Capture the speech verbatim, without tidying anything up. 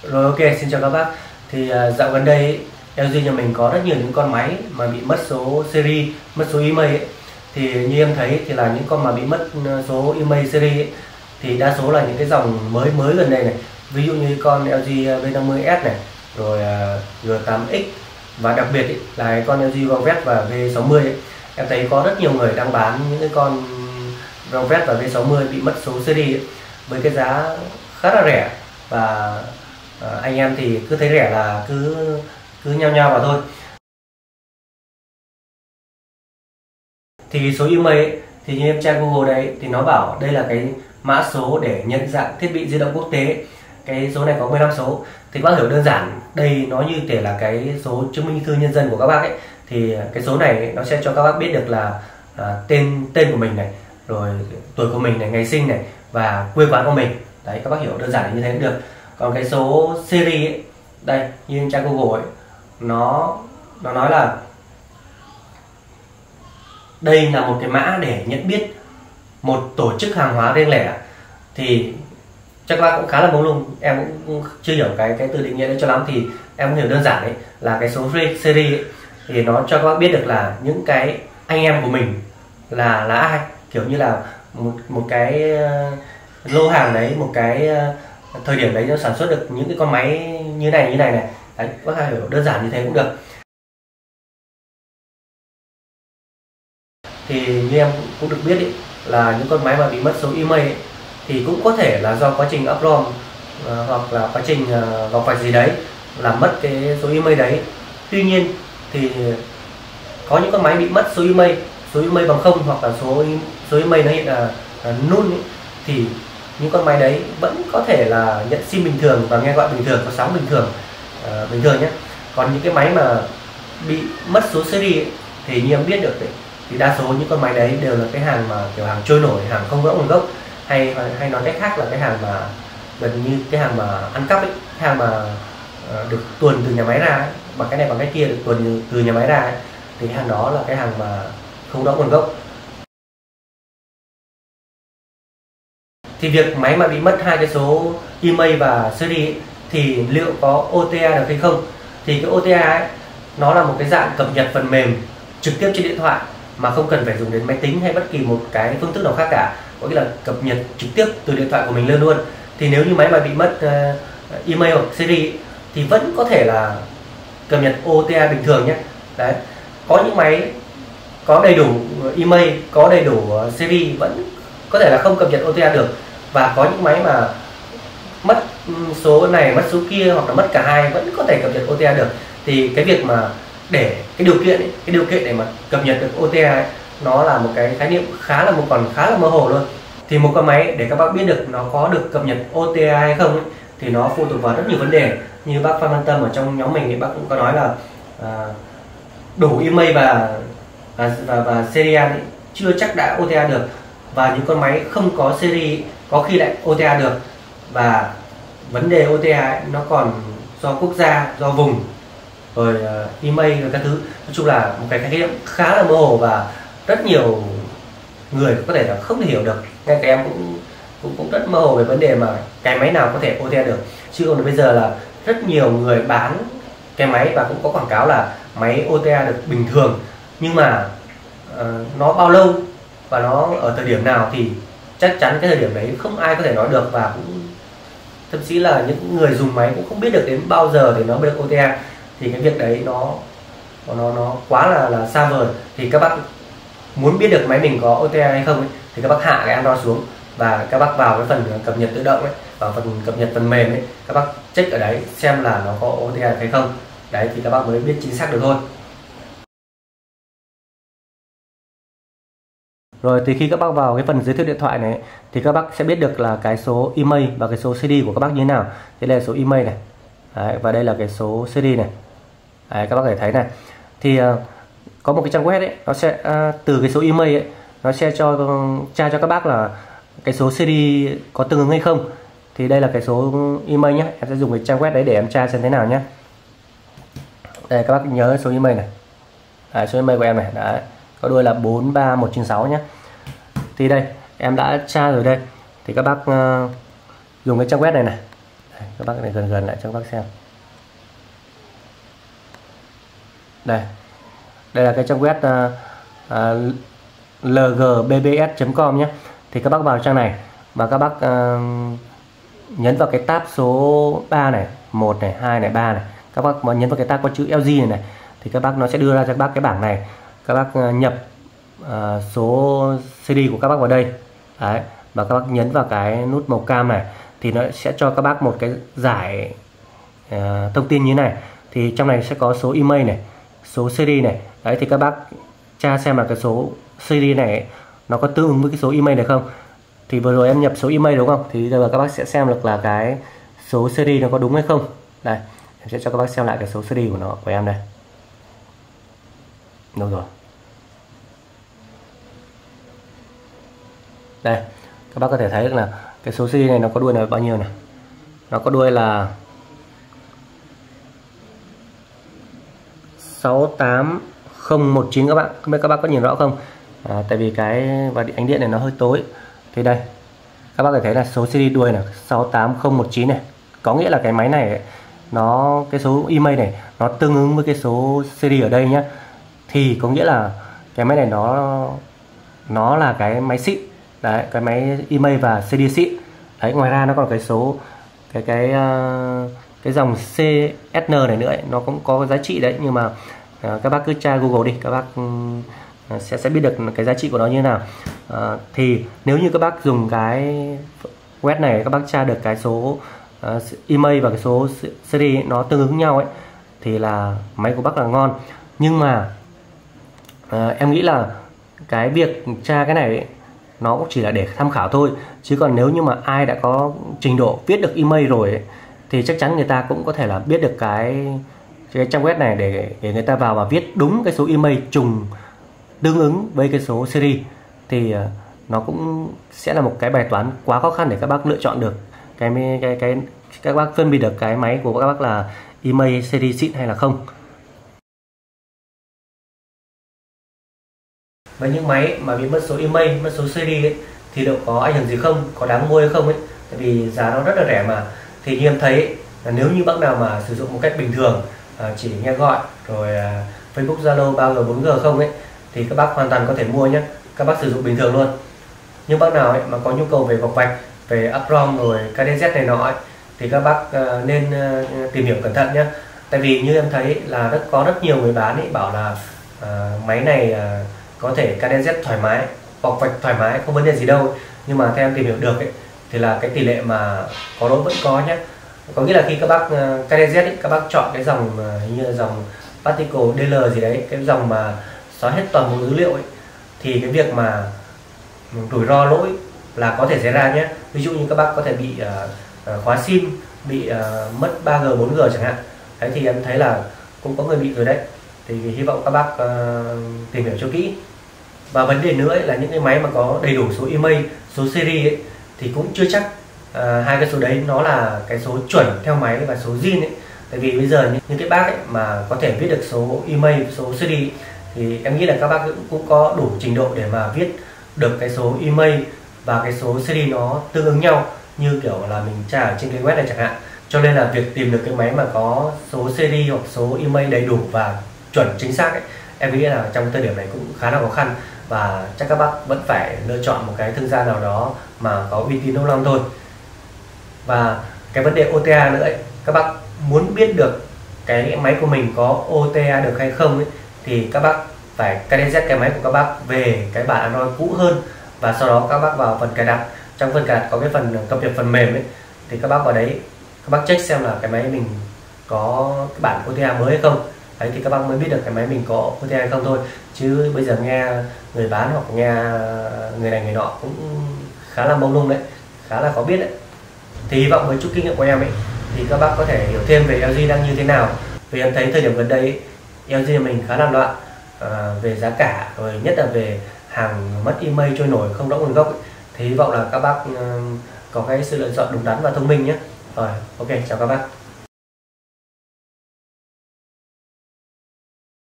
Rồi, ok, xin chào các bác. Thì uh, dạo gần đây ấy, lờ giê nhà mình có rất nhiều những con máy mà bị mất số series, mất số email ấy. Thì như em thấy thì là những con mà bị mất số email series ấy, thì đa số là những cái dòng mới mới gần đây này. Ví dụ như con lờ giê V năm mươi S này, rồi uh, G tám X, và đặc biệt ấy, là cái con lờ giê Vovét và V sáu mươi ấy. Em thấy có rất nhiều người đang bán những cái con Vovét và V sáu mươi bị mất số series ấy, với cái giá khá là rẻ, và uh, anh em thì cứ thấy rẻ là cứ cứ nhao nhao vào thôi. Thì số email ấy, thì như em tra Google đấy thì nó bảo đây là cái mã số để nhận dạng thiết bị di động quốc tế. Cái số này có mười lăm số. Thì các bác hiểu đơn giản đây nó như thể là cái số chứng minh thư nhân dân của các bác ấy. Thì cái số này nó sẽ cho các bác biết được là à, tên tên của mình này, rồi tuổi của mình này, ngày sinh này, và quê quán của mình. Đấy, các bác hiểu đơn giản như thế cũng được. Còn cái số series ấy, đây như em tra Google ấy, nó nó nói là đây là một cái mã để nhận biết một tổ chức hàng hóa riêng lẻ. Thì chắc các bác cũng khá là mông lung, em cũng chưa hiểu cái cái từ định nghĩa đấy cho lắm. Thì em cũng hiểu đơn giản đấy là cái số series ấy, thì nó cho các bác biết được là những cái anh em của mình là là ai, kiểu như là một một cái lô hàng đấy, một cái thời điểm đấy nó sản xuất được những cái con máy như này như này này. Đấy, các bác hiểu đơn giản như thế cũng được. Thì như em cũng được biết ý, là những con máy mà bị mất số email ấy, thì cũng có thể là do quá trình up ROM uh, hoặc là quá trình uh, gọc vạch gì đấy làm mất cái số email đấy. Tuy nhiên thì có những con máy bị mất số email, số email bằng không, hoặc là số số email nó hiện là, là null ấy, thì những con máy đấy vẫn có thể là nhận sim bình thường và nghe gọi bình thường, có sóng bình thường uh, bình thường nhé. Còn những cái máy mà bị mất số series ấy, thì như em biết được đấy, thì đa số những con máy đấy đều là cái hàng mà kiểu hàng trôi nổi, hàng không rõ nguồn gốc, hay hay nói cách khác là cái hàng mà gần như cái hàng mà ăn cắp ấy, cái hàng mà uh, được tuồn từ nhà máy ra ấy, bằng cái này bằng cái kia được tuồn từ nhà máy ra ấy, thì hàng đó là cái hàng mà không rõ nguồn gốc. Thì việc máy mà bị mất hai cái số email và series ấy, thì liệu có o tê a được hay không? Thì cái o tê a ấy, nó là một cái dạng cập nhật phần mềm trực tiếp trên điện thoại mà không cần phải dùng đến máy tính hay bất kỳ một cái phương thức nào khác cả, có nghĩa là cập nhật trực tiếp từ điện thoại của mình lên luôn. Thì nếu như máy mà bị mất uh, email hoặc series thì vẫn có thể là cập nhật o tê a bình thường nhé. Đấy, có những máy có đầy đủ email, có đầy đủ series vẫn có thể là không cập nhật o tê a được, và có những máy mà mất số này mất số kia hoặc là mất cả hai vẫn có thể cập nhật o tê a được. Thì cái việc mà để cái điều kiện ấy, cái điều kiện để mà cập nhật được o tê a ấy, nó là một cái khái niệm khá là một còn khá là mơ hồ luôn. Thì một con máy để các bác biết được nó có được cập nhật o tê a hay không ấy, thì nó phụ thuộc vào rất nhiều vấn đề. Như bác Phan Văn Tâm ở trong nhóm mình thì bác cũng có nói là à, đủ email và và và, và serial ấy, chưa chắc đã o tê a được, và những con máy không có series có khi lại o tê a được. Và vấn đề o tê a ấy, nó còn do quốc gia, do vùng, rồi uh, email rồi các thứ. Nói chung là một cái khái niệm khá là mơ hồ và rất nhiều người có thể là không thể hiểu được. Ngay cả em cũng cũng cũng rất mơ hồ về vấn đề mà cái máy nào có thể o tê a được. Chứ còn bây giờ là rất nhiều người bán cái máy và cũng có quảng cáo là máy o tê a được bình thường, nhưng mà uh, nó bao lâu và nó ở thời điểm nào thì chắc chắn cái thời điểm đấy không ai có thể nói được, và cũng thậm chí là những người dùng máy cũng không biết được đến bao giờ thì nó mới được o tê a. Thì cái việc đấy nó nó nó quá là là xa vời. Thì các bác muốn biết được máy mình có o tê a hay không ấy, thì các bác hạ cái Android xuống và các bác vào cái phần cập nhật tự động ấy, vào phần cập nhật phần mềm ấy, các bác check ở đấy xem là nó có o tê a hay không. Đấy thì các bác mới biết chính xác được thôi. Rồi thì khi các bác vào cái phần giới thiệu điện thoại này thì các bác sẽ biết được là cái số email và cái số series của các bác như thế nào. Thế đây là số email này. Đấy, và đây là cái số series này. Đấy, các bác có thể thấy này. Thì uh, có một cái trang web ấy, nó sẽ uh, từ cái số email ấy, nó sẽ cho tra cho các bác là cái số series có tương ứng hay không. Thì đây là cái số email nhé. Em sẽ dùng cái trang web đấy để em tra xem thế nào nhé. Đây các bác nhớ số email này. Đấy, số email của em này. Đấy, có đuôi là bốn ba một chín sáu nhé. Thì đây em đã tra rồi đây. Thì các bác uh, dùng cái trang web này này. Các bác này gần gần lại cho các bác xem. Đây, đây là cái trang web uh, uh, l g b b s chấm com nhé. Thì các bác vào trang này và các bác uh, nhấn vào cái tab số ba này, một này, hai này, ba này. Các bác mà nhấn vào cái tab có chữ L G này này thì các bác nó sẽ đưa ra cho các bác cái bảng này. Các bác uh, nhập uh, số xê đê của các bác vào đây. Đấy, và các bác nhấn vào cái nút màu cam này thì nó sẽ cho các bác một cái giải uh, thông tin như này. Thì trong này sẽ có số email này, số xê đê này. Đấy, thì các bác tra xem là cái số xê đê này nó có tương ứng với cái số email này không. Thì vừa rồi em nhập số email đúng không, thì giờ các bác sẽ xem được là cái số xê đê nó có đúng hay không. Đây, em sẽ cho các bác xem lại cái số xê đê của nó của em đây. Đâu rồi? Đây, các bác có thể thấy được là cái số xê đê này nó có đuôi là bao nhiêu này. Nó có đuôi là sáu tám không một chín các bạn. Không biết các bác có nhìn rõ không? À, tại vì cái và ánh điện này nó hơi tối. Thì đây, các bác có thể thấy là số xê đê đuôi là sáu tám không một chín này. Có nghĩa là cái máy này ấy, nó cái số email này nó tương ứng với cái số xê đê ở đây nhé. Thì có nghĩa là cái máy này nó nó là cái máy xịn. Đấy, cái máy email và xê đê xịn. Đấy, ngoài ra nó còn cái số cái cái uh, cái dòng xê ét en này nữa ấy, nó cũng có giá trị đấy, nhưng mà uh, các bác cứ tra Google đi, các bác uh, sẽ sẽ biết được cái giá trị của nó như thế nào. Uh, thì nếu như các bác dùng cái web này, các bác tra được cái số uh, email và cái số xê đê nó tương ứng nhau ấy thì là máy của bác là ngon. Nhưng mà uh, em nghĩ là cái việc tra cái này ấy, nó cũng chỉ là để tham khảo thôi, chứ còn nếu như mà ai đã có trình độ viết được email rồi ấy, thì chắc chắn người ta cũng có thể là biết được cái cái trang web này để để người ta vào và viết đúng cái số email trùng tương ứng với cái số xê đê. Thì uh, nó cũng sẽ là một cái bài toán quá khó khăn để các bác lựa chọn được cái cái cái các bác phân biệt được cái máy của các bác là email xê đê xịn hay là không. Với những máy mà bị mất số email, mất số xê đê ấy, thì liệu có ảnh hưởng gì không, có đáng mua hay không ấy, tại vì giá nó rất là rẻ mà. Thì như em thấy ấy, là nếu như bác nào mà sử dụng một cách bình thường, à, chỉ nghe gọi rồi à, Facebook, Zalo, ba G, bốn G không ấy, thì các bác hoàn toàn có thể mua nhé, các bác sử dụng bình thường luôn. Nhưng bác nào ấy mà có nhu cầu về vọc vạch, về EPROM rồi ca đê dét này nọ ấy, thì các bác à, nên à, tìm hiểu cẩn thận nhé. Tại vì như em thấy là rất có rất nhiều người bán ấy bảo là à, máy này à, có thể ca đê dét thoải mái, vọc vạch thoải mái, không vấn đề gì đâu. Nhưng mà theo em tìm hiểu được ấy, thì là cái tỷ lệ mà có lỗi vẫn có nhé. Có nghĩa là khi các bác uh, ca đê dét ấy, các bác chọn cái dòng uh, như là dòng Particle đê lờ gì đấy, cái dòng mà xóa hết toàn bộ dữ liệu ấy, thì cái việc mà rủi ro lỗi là có thể xảy ra nhé. Ví dụ như các bác có thể bị uh, uh, khóa sim, bị uh, mất ba G, bốn G chẳng hạn. Đấy, thì em thấy là cũng có người bị rồi đấy. Thì hy vọng các bác uh, tìm hiểu cho kỹ. Và vấn đề nữa ấy, là những cái máy mà có đầy đủ số email, số series ấy, thì cũng chưa chắc uh, hai cái số đấy nó là cái số chuẩn theo máy và số zin ấy. Tại vì bây giờ những, những cái bác ấy mà có thể viết được số email, số series ấy, thì em nghĩ là các bác cũng, cũng có đủ trình độ để mà viết được cái số email và cái số series nó tương ứng nhau, như kiểu là mình tra ở trên cái web này chẳng hạn. Cho nên là việc tìm được cái máy mà có số series hoặc số email đầy đủ và chuẩn chính xác ấy, em nghĩ là trong thời điểm này cũng khá là khó khăn, và chắc các bác vẫn phải lựa chọn một cái thương gia nào đó mà có uy tín lâu năm thôi. Và cái vấn đề ô tê a nữa ấy, các bác muốn biết được cái máy của mình có ô tê a được hay không ấy, thì các bác phải ca đê dét cái máy của các bác về cái bản Android cũ hơn, và sau đó các bác vào phần cài đặt. Trong phần cài đặt có cái phần cập nhật phần mềm ấy, thì các bác vào đấy các bác check xem là cái máy mình có cái bản ô tê a mới hay không. Đấy, thì các bác mới biết được cái máy mình có ô tê a hay không thôi. Chứ bây giờ nghe người bán hoặc nghe người này người nọ cũng khá là mông lung đấy, khá là khó biết đấy. Thì hy vọng với chút kinh nghiệm của em ấy thì các bác có thể hiểu thêm về lờ giê đang như thế nào. Vì em thấy thời điểm gần đây lờ giê mình khá là loạn à, về giá cả, rồi nhất là về hàng mất email trôi nổi không rõ nguồn gốc ấy. Thì hy vọng là các bác uh, có cái sự lựa chọn đúng đắn và thông minh nhé. Rồi, ok, chào các bác.